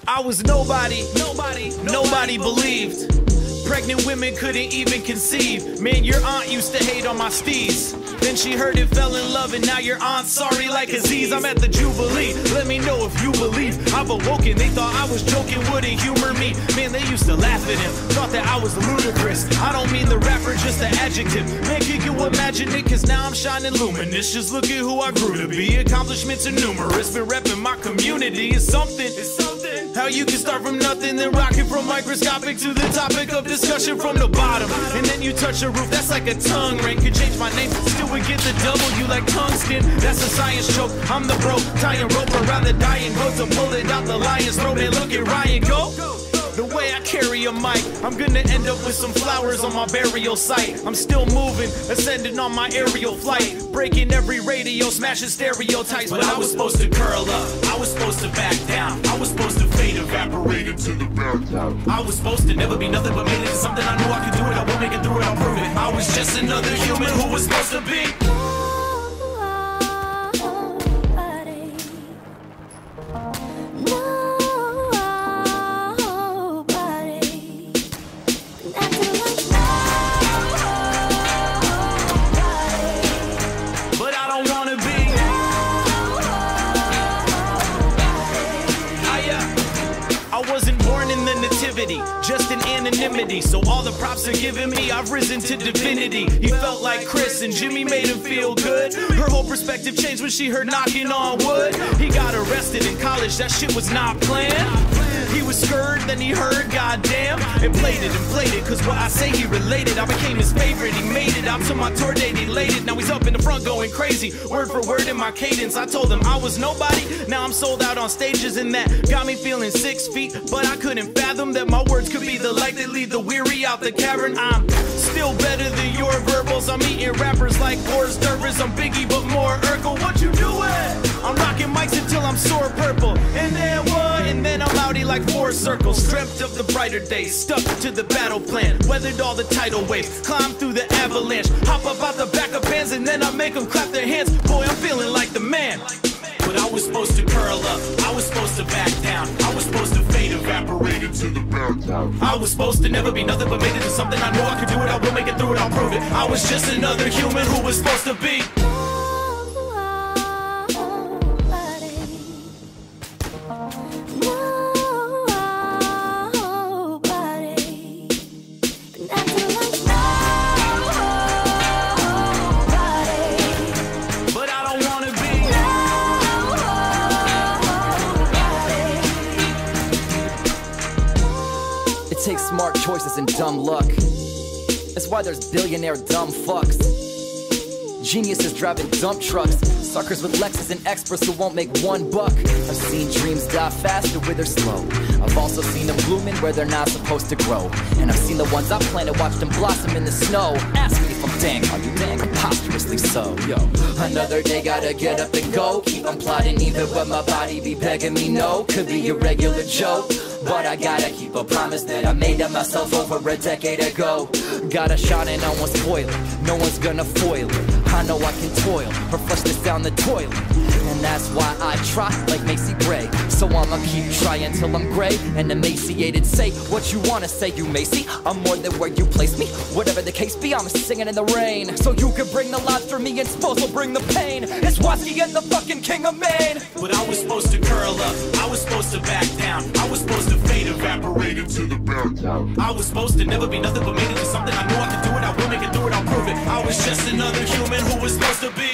I was nobody believed. Pregnant women couldn't even conceive. Man, your aunt used to hate on my steez. Then she heard it, fell in love, and now your aunt's sorry like Aziz. I'm at the Jubilee, let me know if you believe I've awoken. They thought I was joking, wouldn't humor me. Man, they used to laugh at him, thought that I was ludicrous. I don't mean the rapper, just the adjective. Man, can you imagine it? Cause now I'm shining luminous. Just look at who I grew to be. Accomplishments are numerous. Been repping my community. It's something. How you can start from nothing, then rock it from microscopic to the topic of discussion from the bottom. And then you touch a roof, that's like a tongue ring. Could change my name, still would get the W like tungsten. That's a science joke, I'm the bro, tying rope around the dying goat to pull it out the lion's throat. And look at Ryan go. The way I carry a mic, I'm gonna end up with some flowers on my burial site. I'm still moving, ascending on my aerial flight, breaking every radio, smashing stereotypes. But I was supposed to curl up, I was supposed to back down, I was supposed to fade, evaporate into the background. I was supposed to never be nothing but made it into something. I knew I could do it, I will make it through it, I'll prove it. I was just another human who was supposed to be. Just in anonymity, so all the props are giving me, I've risen to divinity. He felt like Chris and Jimmy made him feel good. Her whole perspective changed when she heard knocking on wood. He got arrested in college, that shit was not planned. He was scared, then he heard, goddamn, and played it, cause what I say he related. I became his favorite, he made it out to my tour date, elated. Now he's up in the front going crazy, word for word in my cadence. I told him I was nobody, now I'm sold out on stages, and that got me feeling 6 feet. But I couldn't fathom that my words could be the light that lead the weary out the cavern. I'm still better than your verbals, I'm eating rappers like Boris Durbers. I'm Biggie but more Urkel, what you doing? I'm rocking mics until I'm sore purple, and then what? And then I'm outie like 4 circles. Dreamt of the brighter days, stuck to the battle plan, weathered all the tidal waves, climbed through the avalanche, hop up out the back of bands, and then I make them clap their hands. Boy, I'm feeling like the man. But I was supposed to curl up, I was supposed to back down, I was supposed to fade, evaporate into the background. I was supposed to never be nothing but made it into something. I knew I could do it, I will make it through it, I'll prove it. I was just another human who was supposed to be. Takes smart choices and dumb luck. That's why there's billionaire dumb fucks. Geniuses driving dump trucks, suckers with Lexus and experts who won't make $1. I've seen dreams die fast or wither slow. I've also seen them blooming where they're not supposed to grow. And I've seen the ones I planted, watch them blossom in the snow. Ask me if I'm dang, are you dang? Preposterously so. Yo, another day gotta get up and go. Keep on plotting even when my body be begging me no. Could be a regular joke, but I gotta keep a promise that I made to myself over a decade ago. Got a shot and I won't spoil it, no one's gonna foil it. I know I can toil, or flush this down the toilet. And that's why I try like Macy Gray. So I'ma keep trying till I'm gray and emaciated. Say what you wanna say, you Macy. I'm more than where you place me. Whatever the case be, I'm singing in the rain. So you can bring the life for me and Spose will bring the pain. It's Watsky and the fucking king of Maine. But I was supposed to curl up, I was supposed to back down, I was supposed to fade, evaporate into the background. I was supposed to never be nothing but made it into something. I knew I could do it, I will make it through it, I'll prove it. I was just another human who was supposed to be.